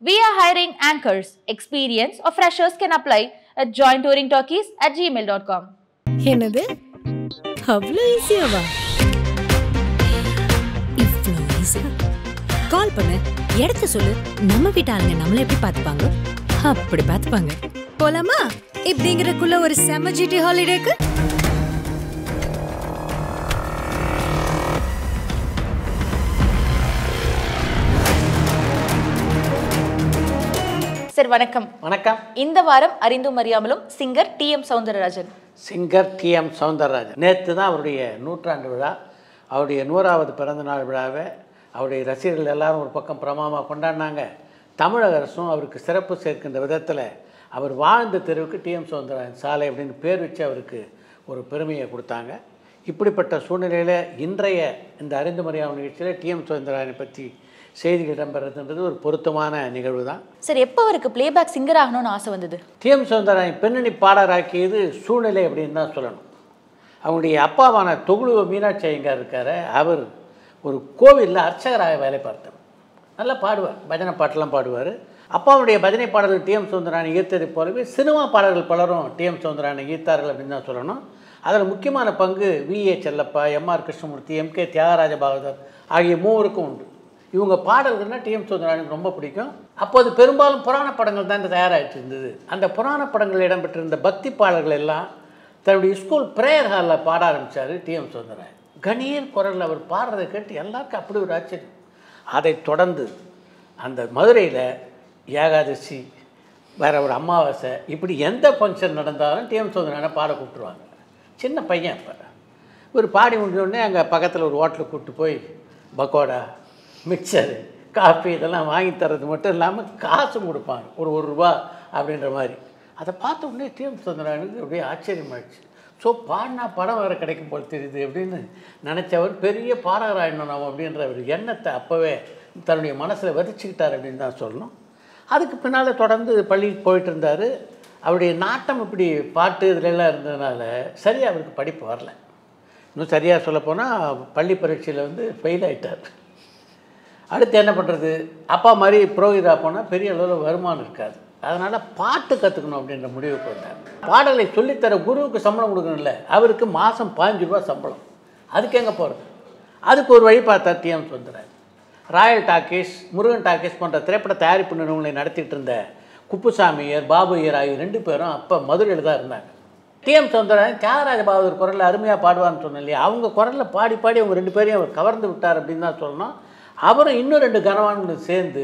We are hiring anchors. Experience or freshers can apply at jointouringtalkies@gmail.com. என்னது அவ்வளோ ஈஸியாவா? இவ்வளோ ஈஸியா? கால் பண்ணு, இடத்த சொல்லு, நம்ம வீட்டு ஆளுங்க நம்மள எப்படி பார்த்துப்பாங்க அப்படி பார்த்துப்பாங்க. போலாமா? இப்படிங்கிறக்குள்ள ஒரு செம ஜிடி ஹாலிடேக்கு சார் வணக்கம். வணக்கம். இந்த வாரம் Arinthum Ariyamalum singer T.M.Soundarrajan. Singer T.M.Soundarrajan நேற்று தான் அவருடைய 100ஆண்டு விழா, அவருடைய 100வது பிறந்தநாள் விழாவை அவருடைய ரசிகர்கள் எல்லாரும் ஒரு பக்கம் பிரமாமாக கொண்டாடினாங்க. தமிழக அரசும் அவருக்கு சிறப்பு சேர்க்கின்ற விதத்தில் அவர் வாழ்ந்த தெருவுக்கு T.M.Soundarrajan சாலை அப்படின்னு பேர் வச்சு அவருக்கு ஒரு பெருமையை கொடுத்தாங்க. இப்படிப்பட்ட சூழ்நிலையில் இன்றைய இந்த Arinthum Ariyamalum நிகழ்ச்சியில் T.M.Soundarrajan பற்றி செய்திகள் இடம்பெறதுன்றது ஒரு பொருத்தமான நிகழ்வு தான். சார், எப்போ அவருக்கு பிளேபேக் சிங்கர் ஆகணும்னு ஆசை வந்தது? T.M.Soundarrajan பின்னணி பாடராக்கியது சூழ்நிலை அப்படின்னு தான் சொல்லணும். அவங்களுடைய அப்பாவான தொகுழுவ மீனாட்சி ஐயங்கார் இருக்கார், அவர் ஒரு கோவிலில் அர்ச்சகராக வேலை பார்த்தவர். நல்லா பாடுவார், பஜனை பாட்டெல்லாம் பாடுவார். அப்பாவுடைய பஜனை பாடல்கள் T.M.Soundarrajan ஈர்த்ததை போலவே சினிமா பாடல்கள் பலரும் T.M.Soundarrajan ஈர்த்தார்கள் அப்படின்னு தான் சொல்லணும். அதில் முக்கியமான பங்கு V.A. Chellappa, M.R. Krishnamurthy, M.K. Thyagaraja Bhagavathar ஆகிய மூவருக்கும் உண்டு. இவங்க பாடல்கள்னால் T.M.Soundarrajan ரொம்ப பிடிக்கும். அப்போது பெரும்பாலும் புராண படங்கள் தான் தயாராகிட்டு இருந்தது. அந்த புராண படங்கள் இடம்பெற்றிருந்த பக்தி பாடல்கள் எல்லாம் தன்னுடைய ஸ்கூல் ப்ரேயர் ஹாலில் பாட ஆரம்பித்தார் T.M.Soundarrajan. கணீர் குரலில் அவர் பாடுறதை கேட்டு எல்லாருக்கும் அப்படி ஒரு ஆச்சரியம். அதைத் தொடர்ந்து அந்த மதுரையில் ஏகாதசி, வேறு ஒரு அமாவாசை, இப்படி எந்த ஃபங்க்ஷன் நடந்தாலும் T.M.Soundarrajan பாட கூப்பிட்டுருவாங்க. சின்ன பையன் இப்போ ஒரு பாடி முடிஞ்சோடனே அங்கே பக்கத்தில் ஒரு ஹோட்டலுக்கு கூப்பிட்டு போய் பக்கோடா, மிக்சரு, காஃபி இதெல்லாம் வாங்கி தர்றது மட்டும் இல்லாமல் காசும் கொடுப்பாங்க, ஒரு ரூபா அப்படின்ற மாதிரி. அதை பார்த்த உடனே T.M.Soundarrajan அப்படியே ஆச்சரியமாகிடுச்சு. ஸோ பாடினா படம் வேறு கிடைக்கும் போல் தெரியுது அப்படின்னு நினச்சவர் பெரிய பாடகராயிடணும் நம்ம அப்படின்ற ஒரு எண்ணத்தை அப்போவே தன்னுடைய மனசில் விதைச்சிக்கிட்டார் அப்படின்னு தான் சொல்லணும். அதுக்கு பின்னால் தொடர்ந்து பள்ளிக்கு போயிட்டு இருந்தார். அவருடைய நாட்டம் இப்படி பாட்டு இதிலெல்லாம் இருந்ததுனால சரியாக அவருக்கு படிப்பு வரல. இன்னும் சரியாக சொல்லப்போனால் பள்ளி பரீட்சையில் ஃபெயில் ஆகிட்டார். அடுத்து என்ன பண்ணுறது? அப்பா மாதிரி புரோகிதராக போனால் பெரிய அளவில் வருமானம் இருக்காது. அதனால் பாட்டு கற்றுக்கணும் அப்படின்ற முடிவுக்கு வந்தார். பாடலை சொல்லித்தர குருவுக்கு சம்பளம் கொடுக்கணும்ல, அவருக்கு மாதம் 15 ரூபா சம்பளம். அதுக்கு எங்கே போகிறது? அதுக்கு ஒரு வழி பார்த்தார் T.M.Soundarrajan. Royal talkies, Murugan talkies போன்ற திரைப்பட தயாரிப்பு நிறுவனங்களை நடத்திட்டு இருந்த குப்புசாமியர், பாபு ஐயர் ஆகிய 2 பேரும் அப்போ மதுரையில் தான் இருந்தாங்க. T.M.Soundarrajan தியாகராஜ பாகவதர் குரலில் அருமையாக பாடுவார்னு சொன்னேன் இல்லையா, அவங்க குரலில் பாடி பாடி அவங்க 2 பேரையும் அவர் கவர்ந்து விட்டார் அப்படின்னு தான் சொல்லணும். அவரும் இன்னும் 2 கனவான்களும் சேர்ந்து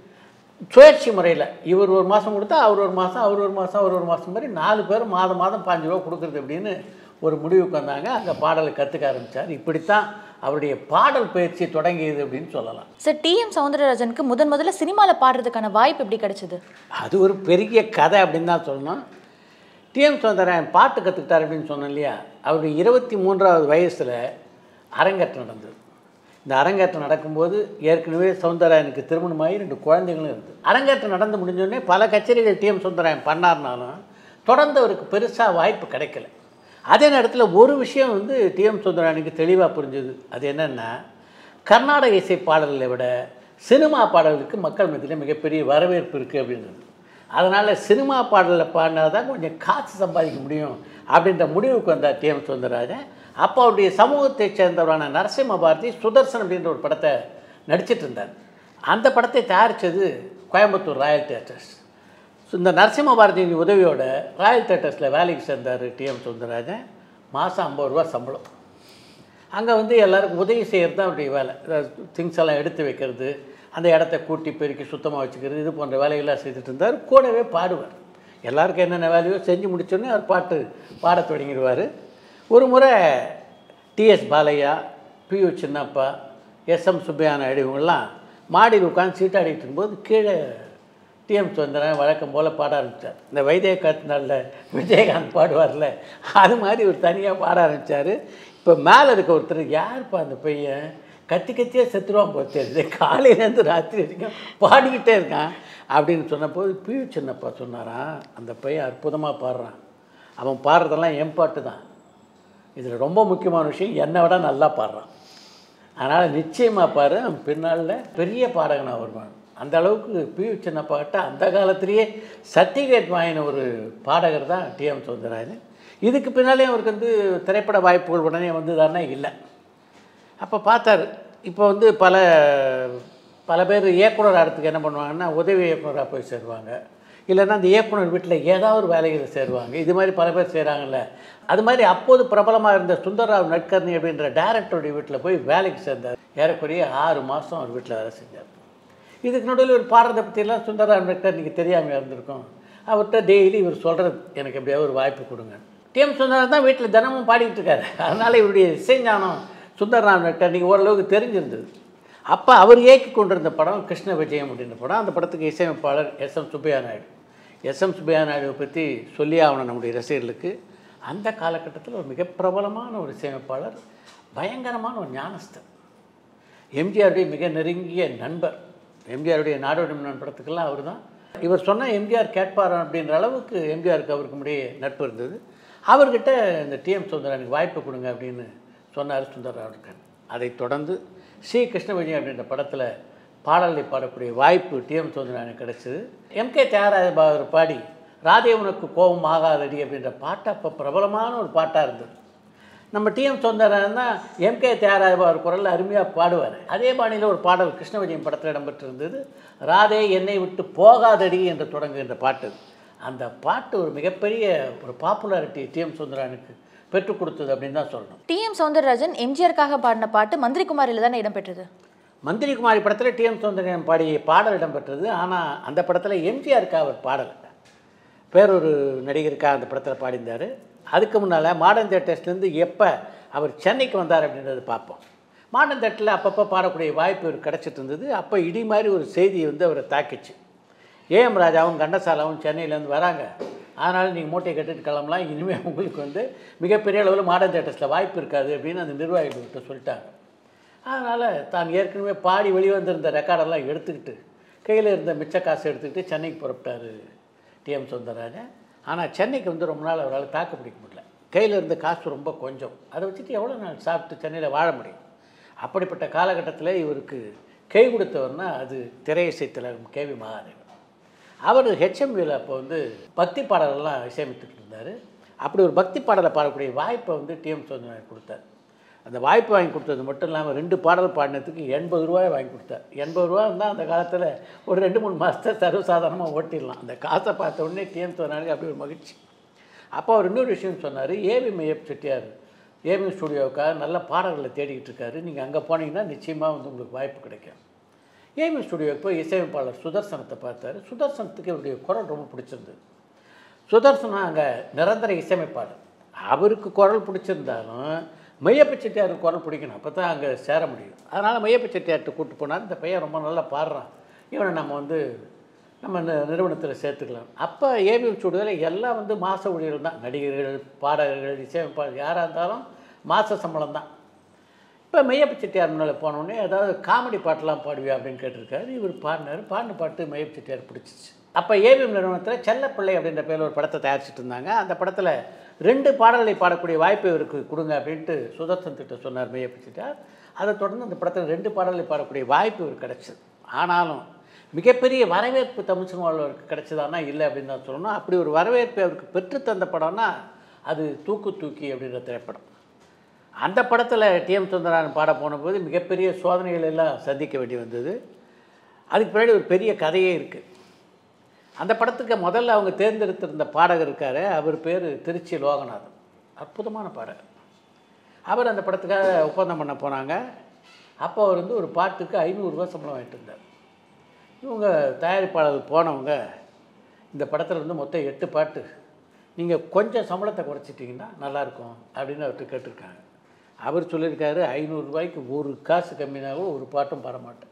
சுழற்சி முறையில் இவர் ஒரு மாதம் கொடுத்தா அவர் ஒரு மாதம், அவர் ஒரு மாதம், அவர் ஒரு மாதம் மாதிரி 4 பேரும் மாதம் 15 ரூபா கொடுக்குறது அப்படின்னு ஒரு முடிவுக்கு வந்தாங்க. அங்கே பாடலை கற்றுக்க ஆரம்பித்தார். இப்படித்தான் அவருடைய பாடல் பயிற்சி தொடங்கியது அப்படின்னு சொல்லலாம். சார், T.M.Soundarrajanக்கு முதல்ல சினிமாவில் பாடுறதுக்கான வாய்ப்பு எப்படி கிடைச்சது? அது ஒரு பெரிய கதை அப்படின்னு தான் சொல்லணும். T.M.Soundarrajan பாட்டு கற்றுக்கிட்டார் அப்படின்னு சொன்னேன் இல்லையா, அவருடைய 23வது வயசில் அரங்கேற்றம் நடந்தது. இந்த அரங்கேற்றம் நடக்கும்போது ஏற்கனவே Soundarrajanக்கு திருமணமாகி 2 குழந்தைகளும் இருந்தது. அரங்கேற்றம் நடந்து முடிஞ்சோடனே பல கச்சேரிகள் T.M.Soundarrajan பண்ணார்னாலும் தொடர்ந்து அவருக்கு பெருசாக வாய்ப்பு கிடைக்கல. அதே நேரத்தில் ஒரு விஷயம் T.M.Soundarrajanக்கு தெளிவாக புரிஞ்சுது. அது என்னென்னா, கர்நாடக இசை பாடல்களை விட சினிமா பாடல்களுக்கு மக்கள் மத்தியில் மிகப்பெரிய வரவேற்பு இருக்குது அப்படின்றது. அதனால் சினிமா பாடலில் பாடினா தான் கொஞ்சம் காசு சம்பாதிக்க முடியும் அப்படின்ற முடிவுக்கு வந்தார் T.M.Soundarrajan. அப்போ அவருடைய சமூகத்தை சேர்ந்தவரான நரசிம்ம பாரதி சுதர்சன் அப்படின்ற ஒரு படத்தை நடிச்சிட்டு இருந்தார். அந்த படத்தை தயாரித்தது கோயம்புத்தூர் ராயல் தியேட்டர்ஸ். இந்த நரசிம்ம பாரதியின் உதவியோட ராயல் தியேட்டர்ஸில் வேலைக்கு சேர்ந்தார் T.M.Soundarrajan. மாதம் 50 ரூபா சம்பளம். அங்கே எல்லாருக்கும் உதவி செய்கிறது தான் அவருடைய வேலை. திங்ஸ் எல்லாம் எடுத்து வைக்கிறது, அந்த இடத்த கூட்டி பெருக்கி சுத்தமாக வச்சுக்கிறது, இது போன்ற வேலைகள்லாம் செய்துட்டு இருந்தார். கூடவே பாடுவார். எல்லாருக்கும் என்னென்ன வேலையோ செஞ்சு முடிச்சோடனே அவர் பாட தொடங்கிடுவார். ஒரு முறை T.S. Balaiah, P.U. Chinappa, S.M. Subbaiah Naidu இவங்கெல்லாம் மாடியில் உட்காந்து சீட்டாடிட்டு இருக்கும்போது கீழே T.M.Soundarrajan வழக்கம் போல் பாட ஆரம்பித்தார். இந்த வைத்திய காத்தினால விஜயகாந்த் பாடுவார்ல, அது மாதிரி ஒரு தனியாக பாட ஆரம்பித்தார். இப்போ மேலே இருக்க ஒருத்தர், யாருப்பா அந்த பையன் கத்தியே செத்துருவான் போச்சு, காலையிலேருந்து ராத்திரி வரைக்கும் பாடிக்கிட்டே இருக்கான் அப்படின்னு சொன்னபோது P.U. சின்னப்பா சொன்னாரான், அந்த பையன் அற்புதமாக பாடுறான், அவன் பாடுறதெல்லாம் என் பாட்டு தான், இதில் ரொம்ப முக்கியமான விஷயம் என்னை விட நல்லா பாடுறான், அதனால் நிச்சயமாக பாரு, அவன் பின்னால் பெரிய பாடகனாக வருவான் அந்த அளவுக்கு பி.யு. சின்னப்பா கிட்ட அந்த காலத்திலேயே சர்டிஃபிகேட் வாங்கின ஒரு பாடகர் தான் T.M. சௌந்தரராஜன். இதுக்கு பின்னாலே அவருக்கு வந்து திரைப்பட வாய்ப்புகள் உடனே வந்ததுதானே இல்லை. அப்போ பார்த்தார். இப்போ வந்து பல பேர் இயக்குனர் ஆகிறதுக்கு என்ன பண்ணுவாங்கன்னா உதவி இயக்குனராக போய் சேருவாங்க, இல்லைன்னா அந்த இயக்குனர் வீட்டில் ஏதாவது ஒரு வேலைகளை சேருவாங்க. இது மாதிரி பல பேர் செய்கிறாங்கல்ல. அது மாதிரி அப்போது பிரபலமாக இருந்த சுந்தர்ராவ் நட்கர்னி அப்படின்ற டைரக்டருடைய வீட்டில் போய் வேலைக்கு சேர்ந்தார். ஏறக்குறைய 6 மாதம் அவர் வீட்டில் வேலை செஞ்சார். இதுக்கு நடுவில் ஒரு பாடுறதை பற்றியெல்லாம் சுந்தர்ராவ் நட்கர்னிக்கு தெரியாமல் இருந்திருக்கும். அவர்கிட்ட டெய்லி இவர் சொல்கிறது, எனக்கு எப்படியாவது ஒரு வாய்ப்பு கொடுங்க. T.M. சௌந்தரராஜன் தான் வீட்டில் தினமும் பாடிக்கிட்டு இருக்காரு. அதனால் இவருடைய இசைஞானம் சுந்தர்ராவ் நட்கர்னிக்கு ஓரளவுக்கு தெரிஞ்சிருந்தது. அப்போ அவர் இயக்கி கொண்டிருந்த படம் கிருஷ்ண விஜயம் அப்படின்ற படம். அந்த படத்துக்கு இசையமைப்பாளர் S.M. சுப்பையா நாயுடு. S.M. சுப்பையா நாயுடுவை பற்றி சொல்லி ஆகணும் நம்முடைய ரசிகர்களுக்கு. அந்த காலகட்டத்தில் ஒரு மிக பிரபலமான ஒரு இசையமைப்பாளர், பயங்கரமான ஒரு ஞானஸ்தர், எம்ஜிஆருடைய மிக நெருங்கிய நண்பர். எம்ஜிஆருடைய நாடோடி மன்னன் படத்துக்கெல்லாம் அவர் தான். இவர் சொன்னால் எம்ஜிஆர் கேட்பார் அப்படின்ற அளவுக்கு எம்ஜிஆருக்கு அவருக்கு முடிய நட்பு இருந்தது. அவர்கிட்ட இந்த T.M. சௌந்தரராஜனுக்கு வாய்ப்பு கொடுங்க அப்படின்னு சொன்னார் சுந்தர்ராவ். அதைத் தொடர்ந்து ஸ்ரீ கிருஷ்ண விஜயம் அப்படின்ற படத்தில் பாடலை பாடக்கூடிய வாய்ப்பு T.M. சௌந்தரராஜனுக்கு கிடைச்சிது. M.K.T.R. பாடி ராதே உனக்கு கோபம் ஆகாதடி அப்படின்ற பாட்டு அப்போ பிரபலமான ஒரு பாட்டாக இருந்தது. நம்ம T.M. சௌந்தரராஜன் தான் M.K.T.R. குரலில் அருமையாக பாடுவார். அதே பாணியில் ஒரு பாடல் கிருஷ்ண விஜயம் படத்தில் இடம்பெற்றிருந்தது. ராதே என்னை விட்டு போகாதடி என்று தொடங்குகின்ற பாட்டு. அந்த பாட்டு ஒரு மிகப்பெரிய ஒரு பாப்புலாரிட்டி T.M. சௌந்தரராஜனுக்கு பெற்றுக் கொடுத்தது அப்படின்னு தான் சொல்லணும். T.M. சௌந்தரராஜன் எம்ஜிஆருக்காக பாடின பாட்டு மந்திரி குமாரியில் தானே இடம்பெற்றது. மந்திரி குமாரி படத்தில் T.M. சௌந்தரராஜன் பாடிய பாடல் இடம்பெற்றது. ஆனால் அந்த படத்தில் எம்ஜிஆருக்காக அவர் பாடலை வேறொரு நடிகருக்காக அந்த படத்தில் பாடியிருந்தார். அதுக்கு முன்னால் மாடர்ன் தியேட்டர்ஸ்லேருந்து எப்போ அவர் சென்னைக்கு வந்தார் அப்படின்றத பார்ப்போம். மாடர்ன் தியேட்டரில் அப்பப்போ பாடக்கூடிய வாய்ப்பு அவர் கிடச்சிட்டு இருந்தது. அப்போ இடி மாதிரி ஒரு செய்தி வந்து அவரை தாக்கிச்சு. A.M. ராஜாவும் கண்டசாலாவும் சென்னையிலேருந்து வராங்க, அதனால் நீங்கள் மூட்டையை கட்டிட்டு கிளம்பலாம், இனிமேல் உங்களுக்கு வந்து மிகப்பெரிய அளவில் மாடர்ன் தியேட்டர்ஸில் வாய்ப்பு இருக்காது அப்படின்னு அந்த நிர்வாகிகள்கிட்ட சொல்லிட்டாங்க. அதனால் தான் ஏற்கனவே பாடி வெளிவந்திருந்த ரெக்கார்டெல்லாம் எடுத்துக்கிட்டு கையில் இருந்த மிச்ச காசை எடுத்துக்கிட்டு சென்னைக்கு புறப்பட்டார் T.M. சௌந்தரராஜன். ஆனால் சென்னைக்கு வந்து ரொம்ப நாள் அவரால் தாக்கு பிடிக்க முடியல. கையில் இருந்த காசு ரொம்ப கொஞ்சம். அதை வச்சுட்டு எவ்வளோ நாள் சாப்பிட்டு சென்னையில் வாழ முடியும்? அப்படிப்பட்ட காலகட்டத்தில் இவருக்கு கை கொடுத்தவர்னா அது திரை இசை தலைவர் K.V. மகாதேவன். அவர் HMVயில் அப்போ வந்து பக்தி பாடலெல்லாம் இசையமைத்துட்டு இருந்தார். அப்படி ஒரு பக்தி பாடலை பாடக்கூடிய வாய்ப்பை வந்து T.M. சௌந்தரராஜன் கொடுத்தார். அந்த வாய்ப்பு வாங்கி கொடுத்தது மட்டும் இல்லாமல் 2 பாடல் பாடினதுக்கு 80 ரூபாய் வாங்கி கொடுத்தார். 80 ரூபா இருந்தால் அந்த காலத்தில் ஒரு 2-3 மாதத்தை சர்வசாதாரணமாக ஓட்டிடலாம். அந்த காசை பார்த்த உடனே T.M. சௌந்தரராஜனுக்கு அப்படி ஒரு மகிழ்ச்சி. அப்போ அவர் இன்னொரு விஷயம் சொன்னார். A.V. மையப் செட்டியார் A.V. ஸ்டுடியோவுக்காக நல்ல பாடல்களை தேடிக்கிட்டு இருக்காரு. நீங்கள் அங்கே போனீங்கன்னா நிச்சயமாக வந்து உங்களுக்கு வாய்ப்பு கிடைக்கும். A.V. ஸ்டுடியோவுக்கு போய் இசையமைப்பாளர் சுதர்சனத்தை பார்த்தார். சுதர்சனத்துக்கு இவருடைய குரல் ரொம்ப பிடிச்சிருந்தது. சுதர்சனம் அங்கே நிரந்தர இசையமைப்பாளர். அவருக்கு குரல் பிடிச்சிருந்தாலும் மையப்ப செட்டியாருக்கு குரல் பிடிக்கணும், அப்போ தான் அங்கே சேர முடியும். அதனால் மையப்ப செட்டியார்கிட்ட கூப்பிட்டு போனார். இந்த பையன் ரொம்ப நல்லா பாடுறான், இவனை நம்ம வந்து நம்ம நிறுவனத்தில் சேர்த்துக்கலாம். அப்போ A.V. ஸ்டுடியோவில் எல்லாம் வந்து மாத ஊழியர்கள் தான். நடிகர்கள், பாடகர்கள், இசையமைப்பாளர் யாராக இருந்தாலும் மாத சம்பளம் தான். இப்போ மையப்ப செட்டியார் முன்னால் போனோடனே ஏதாவது காமெடி பாட்டெலாம் பாடுவியா அப்படின்னு கேட்டிருக்காரு. இவர் பாடின பாட்டு மையப்ப செட்டியார் பிடிச்சிச்சு. அப்போ A.V. நிறுவனத்தில் செல்லப்பிள்ளை அப்படின்ற பேரில் ஒரு படத்தை தயாரிச்சுட்டு இருந்தாங்க. அந்த படத்தில் 2 பாடல்களை பாடக்கூடிய வாய்ப்பு இவருக்கு கொடுங்க அப்படின்ட்டு சுதர்சனத்திட்ட சொன்னார் மையப்ப செட்டியார். அதை தொடர்ந்து அந்த படத்தில் 2 பாடல்களை பாடக்கூடிய வாய்ப்பு இவருக்கு கிடச்சிது. ஆனாலும் மிகப்பெரிய வரவேற்பு தமிழ் சினிமாவில் அவருக்கு கிடைச்சதானா இல்லை அப்படின்னு தான் சொல்லணும். அப்படி ஒரு வரவேற்பு அவருக்கு பெற்றுத்தந்த படம்னா அது தூக்கி அப்படின்ற திரைப்படம். அந்த படத்தில் T.M. சௌந்தரராஜன் பாட போனபோது மிகப்பெரிய சோதனைகள் எல்லாம் சந்திக்க வேண்டி வந்தது. அதுக்கு பின்னாடி ஒரு பெரிய கதையே இருக்குது. அந்த படத்துக்கு முதல்ல அவங்க தேர்ந்தெடுத்திருந்த பாடகர் இருக்கார், அவர் பேர் திருச்சி லோகநாதன். அற்புதமான பாடகர். அவர் அந்த படத்துக்காக ஒப்பந்தம் பண்ண போனாங்க. அப்போ அவர் வந்து ஒரு பாட்டுக்கு 500 ரூபா சம்பளம் வாங்கிட்டு இருந்தார். இவங்க தயாரிப்பாளர் போனவங்க இந்த படத்தில் வந்து மொத்தம் 8 பாட்டு, நீங்கள் கொஞ்சம் சம்பளத்தை குறைச்சிட்டிங்கன்னா நல்லாயிருக்கும் அப்படின்னு அவர்கிட்ட கேட்டிருக்காங்க. அவர் சொல்லியிருக்காரு 500 ரூபாய்க்கு ஒரு காசு கம்மினாகவும் ஒரு பாட்டும் பாட மாட்டேன்.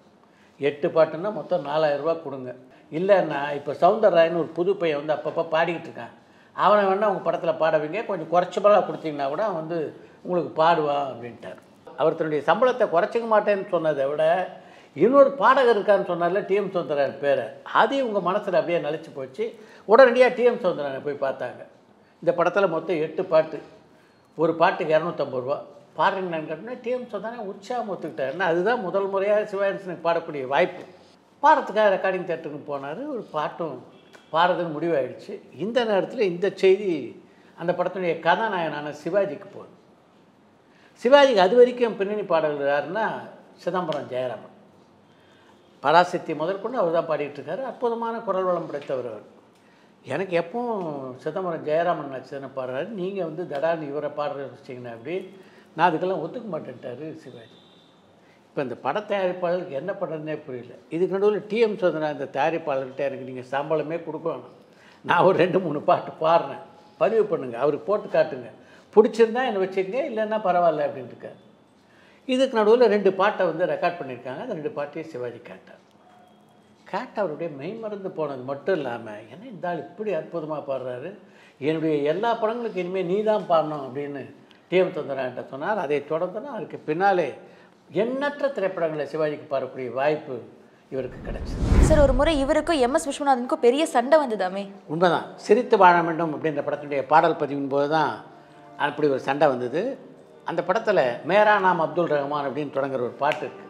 8 பாட்டுன்னா மொத்தம் 4000 ரூபா கொடுங்க. இல்லைன்னா இப்போ சௌந்தரராஜன் ஒரு புது பையன் வந்து அப்பப்போ பாடிக்கிட்டு இருக்கான், அவனை வேணால் உங்கள் படத்தில் பாடுவீங்க, கொஞ்சம் குறைச்சபலாக கொடுத்தீங்கன்னா கூட வந்து உங்களுக்கு பாடுவான் அப்படின்ட்டார். அவர் தன்னுடைய சம்பளத்தை குறைச்சிக்க மாட்டேன்னு சொன்னதை விட இன்னொரு பாடகர் இருக்கான்னு சொன்னார்ல T.M. சௌந்தரராஜன் பேரை, அது உங்கள் மனசில் அப்படியே நிலச்சி போச்சு. உடனடியாக T.M. சௌந்தரராஜனை போய் பார்த்தாங்க. இந்த படத்தில் மொத்தம் 8 பாட்டு, ஒரு பாட்டுக்கு 250 ரூபா பாடுறீங்கன்னு கேட்டோன்னா T.M. சௌந்தரராஜன் உற்சாகம் ஒத்துக்கிட்டார். ஏன்னா அதுதான் முதல் முறையாக சிவாஜி பாடக்கூடிய வாய்ப்பு. பாடுறதுக்காக ரெக்கார்டிங் தேட்டருக்கு போனார். ஒரு பாட்டும் பாடுறதுன்னு முடிவாயிடுச்சு. இந்த நேரத்தில் இந்த செய்தி அந்த படத்தினுடைய கதாநாயகனான சிவாஜிக்கு போகுது. சிவாஜிக்கு அது வரைக்கும் பின்னணி பாடல்கள் யாருன்னா சிதம்பரம் ஜெயராமன். பராசக்தி முதற்கொண்டு அவர் தான் பாடிட்டுருக்காரு. அற்புதமான குரல் வளம் படைத்தவர் அவர். எனக்கு எப்பவும் சிதம்பரம் ஜெயராமன் நச்சுன்னு பாடுறாரு, நீங்கள் வந்து தடான்னு இவரை பாடுற வச்சிங்கன்னா அப்படி நான் அதுக்கெல்லாம் ஒத்துக்க மாட்டேன்ட்டார் சிவாஜி. இப்போ இந்த பட தயாரிப்பாளருக்கு என்ன பண்ணுறதுனே புரியல. இதுக்கு நடுவில் T.M. சௌந்தரராஜன் இந்த தயாரிப்பாளர்கிட்ட எனக்கு நீங்கள் சம்பளமே கொடுக்கணும், நான் ஒரு 2-3 பாட்டு பாடுறேன், பதிவு பண்ணுங்கள், அவருக்கு போட்டு காட்டுங்க, பிடிச்சிருந்தா என்னை வச்சுக்கங்க, இல்லைன்னா பரவாயில்ல அப்படின்ட்டு இருக்காரு. இதுக்கு நடுவில் 2 பாட்டை வந்து ரெக்கார்ட் பண்ணியிருக்காங்க. அந்த 2 பாட்டையும் சிவாஜி கேட்டார். அவருடைய மெய்மறந்து போனது மட்டும் இல்லாமல், என்ன இந்த ஆள் இப்படி அற்புதமாக பாடுறாரு, என்னுடைய எல்லா படங்களுக்கும் இனிமேல் நீ தான் பாடணும் அப்படின்னு T.M. சௌந்தரராஜன்ட்ட சொன்னார். அதை தொடர்ந்துனா அதுக்கு பின்னாலே எண்ணற்ற திரைப்படங்களை சிவாஜிக்கு பாடக்கூடிய வாய்ப்பு இவருக்கு கிடைச்சது. சார், ஒரு முறை இவருக்கும் MS விஸ்வநாதனுக்கும் பெரிய சண்டை வந்ததாமே? உண்மைதான். சிரித்து வாழ வேண்டும் அப்படின்ற படத்தினுடைய பாடல் பதிவின் போது தான் அப்படி ஒரு சண்டை வந்தது. அந்த படத்தில் மேரா நாம் அப்துல் ரஹ்மான் அப்படின்னு தொடங்குற ஒரு பாட்டு இருக்குது.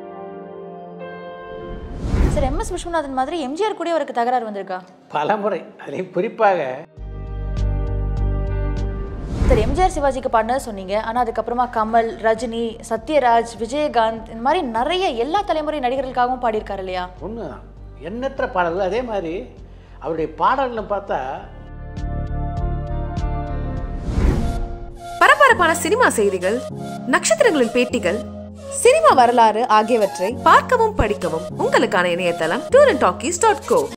சார், MS விஸ்வநாதன் மாதிரி எம்ஜிஆர் கூட அவருக்கு தகராறு வந்திருக்கா? பல முறை. அதுலேயும் குறிப்பாக சார், எம்ஜிஆர் சிவாஜிக்கு பாடினது சொன்னீங்க, ஆனால் அதுக்கப்புறமா கமல், ரஜினி, சத்யராஜ், விஜயகாந்த், இந்த மாதிரி நிறைய எல்லா தலைமுறை நடிகர்களுக்காகவும் பாடியிருக்காரு இல்லையா? உண்மைதான். எண்ணற்ற பாடல்கள். அதே மாதிரி அவருடைய பாடல்களை பார்த்தா பரபரப்பான சினிமா செய்திகள், நட்சத்திரங்களின் பேட்டிகள், சினிமா வரலாறு ஆகியவற்றை பார்க்கவும் படிக்கவும் உங்களுக்கான இணையதளம் TALKIES'MOHANASUNDHARAM'S.